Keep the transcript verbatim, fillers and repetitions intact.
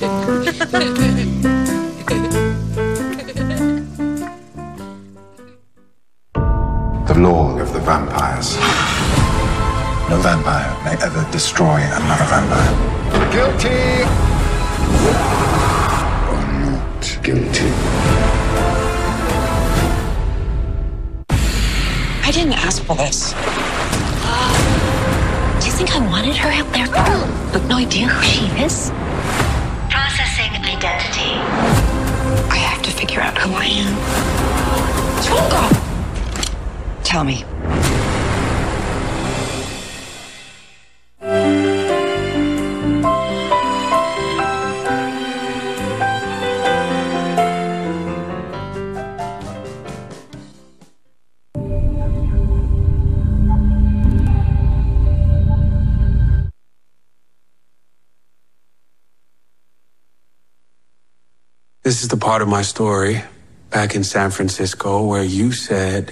The law of the vampires. No vampire may ever destroy another vampire. Guilty! Or not guilty. I didn't ask for this. Do you think I wanted her out there with no idea who she is? Processing identity. I have to figure out who I am. Toga! Tell me. This is the part of my story back in San Francisco where you said